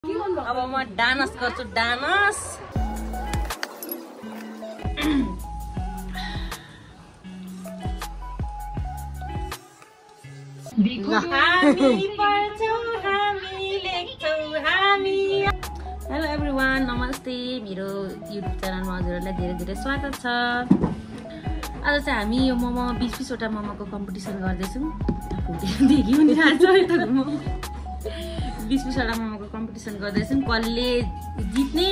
अब म डान्स गर्छु डान्स हेलो एभ्रिवान नमस्ते मेरो युट्युब च्यानलमा हजुरहरूलाई धेरै धेरै स्वागत छ। आज चाहिँ हामी यो मोमो 20 वटा मोमोको कम्पिटिसन गर्दैछौँ। देखि पनि थाहा छ है त 20 वटा मोमोको कम्पिटिसन गर्दैछौँ। कसले जित्ने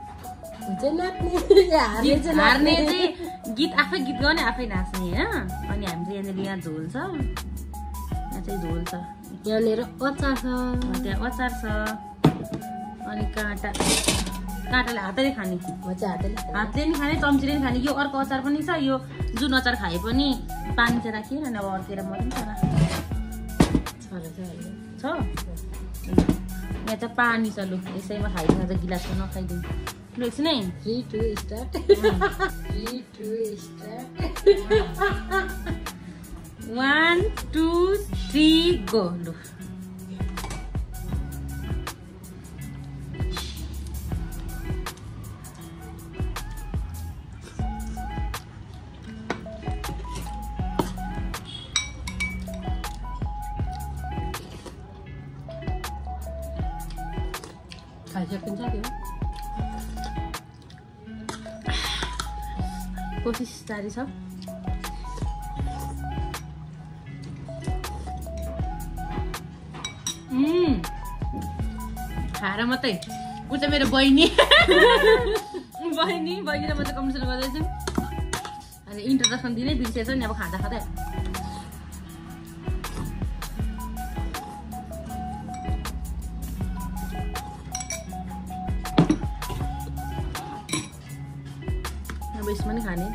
हार्ने चाहिँ गीत आफै गीत गाउने आफै नाच्ने हैन। अनि हाम्रो यहाँनिर यहाँ झोल छ, यहाँ चाहिँ झोल छ, यहाँनिर अचार छ, त्यहाँ अचार छ, अनि काँटाले हातले खाने, हातले नि खाने, चम्चीले नि खाने। यो अर्को अचार पनि छ, यो जुन अचार खाए पनि पानी चाहिँ राखिएन अनि अब अर्केर मर्नु छ। यहाँ चाहिँ पानी छ, लु यसैमा खाइदिनु त गिलासमा नखाइदिनु। लु एकछिन है, 3 2 स्टार्ट 3 2 स्टार्ट 1 2 3 गो। लु कोसिस जारी छ। खाएर मात्रै ऊ चाहिँ मेरो बहिनी बहिनी र म चाहिँ कम्पिटिसन गर्दैछौँ। अनि इन्ट्रोडक्सन दिनै बिर्सेछ नि अब खाँदा खाँदै। यसमा नि खाने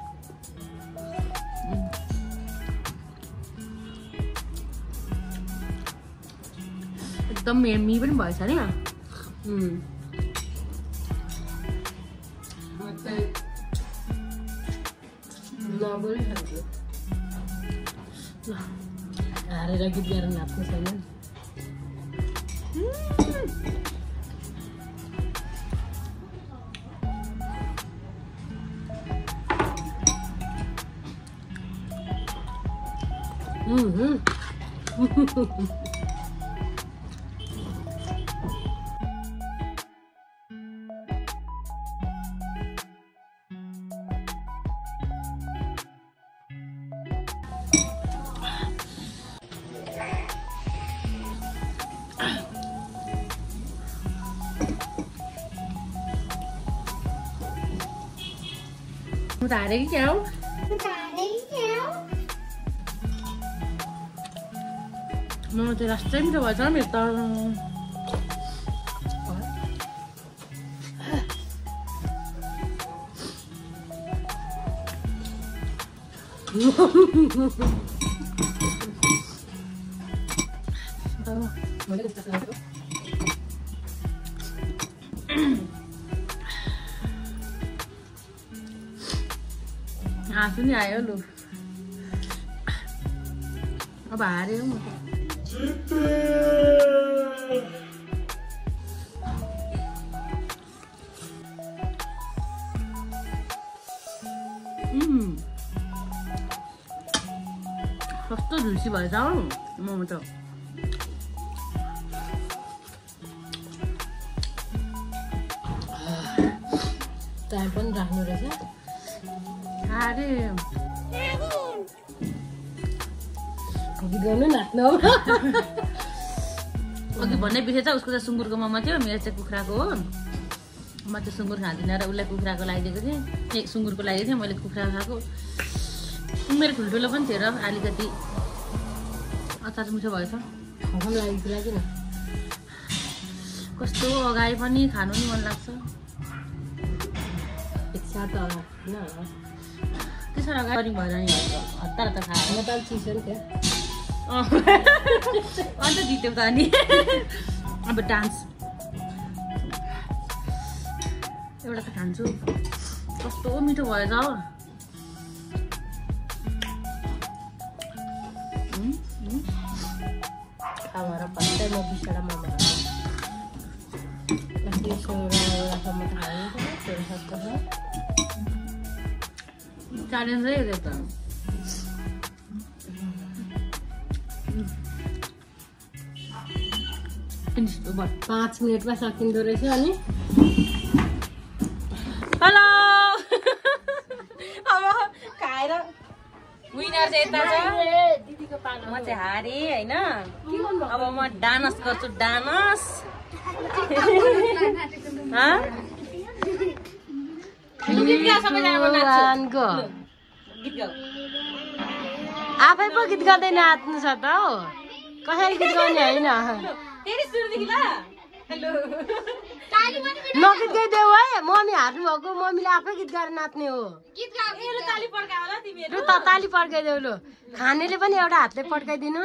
एकदम यम्मी पनि भएछ नि। हारेर गीत गाएर नाच्नु छैन। Mô tả đấy cháu. Mama चाहिँ लास्टै मिठो भएछ मेरो त। आँसु नि आयो। लु अब हार्यो म त। कस्तो झुसी भएछ हौ मोमो त। टाइम पनि राख्नु रहेछ। अरे अघि गर्नु नाच्नु अघि भन्नै बिर्सेछ। उसको चाहिँ सुँगुरको मोमो थियो, मेरो चाहिँ कुखुराको हो। म चाहिँ सुँगुर खाँदिनँ र उसलाई कुखुराको लगाइदिएको थिएँ। सुँगुरको लगाइदिएको थिएँ, मैले कुखुरा खाएको। मेरो ठुल्ठुलो पनि थियो र अलिकति अचार मिठो भएछ। लागिन कस्तो अगाए पनि खानु नि मन लाग्छ। त्यसो अगाडि भएर नि हतार त खाएर म त चिसो नि थियो। अन्त जित्यो त अनि अब डान्स एउटा त खान्छु। कस्तो मिठो भएछ हौ। खाएर पत्ता म बिसवटा मोमो च्यालेन्जै हो त्यो त 5 मिनेटमा सकिँदो रहेछ अनि हेलो अब खाएर विनर चाहिँ यता छ म चाहिँ हारेँ हैन अब म डान्स गर्छु डान्स आफै पो गीत गाउँदै नाच्नु छ त हौ कसरी गीत गाउने होइन नगीत गाइदेऊ है मम्मी हार्नु भएको मम्मीले आफै गीत गाएर नाच्ने हो लु त ताली पड्काइदेऊ लु खानेले पनि एउटा हातले पड्काइदिनु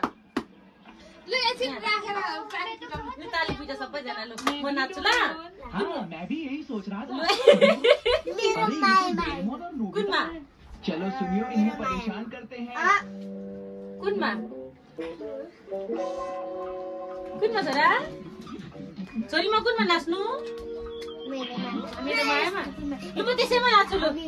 चलो सुनियो इन्हें परेशान करते हैं कुनमा छोरा छोरीमा कुनमा नाच्नु मेरो मायामा लु म त्यसैमा नाच्छु लु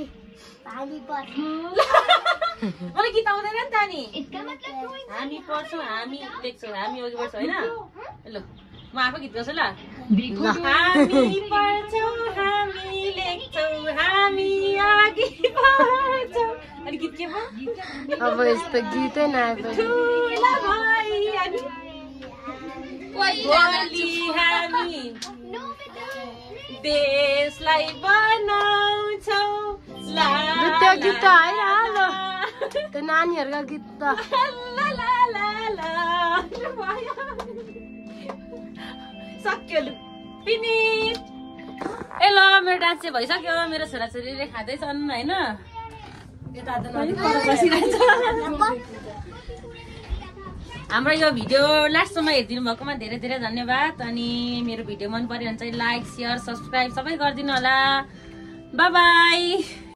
मलाई गीत आउँदैन नि त नि हामी पढ्छौँ हामी लेख्छौँ हामी अघि बढ्छौँ होइन ल म आफै गीत गाउँछु ल हामी पढ्छौँ हामी लेख्छौँ हामी अघि बढ्छौँ अनि गीत के भयो अब यस्तो गीतै नआएको हामी देशलाई बनाउँछौँ त्यो गीत त होइन त्यो नानीहरूको गीत त सक्यो लु फिनिस ए ल मेरो डान्स चाहिँ भइसक्यो मेरो छोराछोरीले खाँदैछन् होइन यता बसिरहेछ हाम्रो यो भिडियो लास्टसम्म हेरिदिनु भएकोमा धेरै धेरै धन्यवाद अनि मेरो भिडियो मन पर्यो भने चाहिँ लाइक शेयर सब्सक्राइब सबै गरिदिनु होला बाई बाई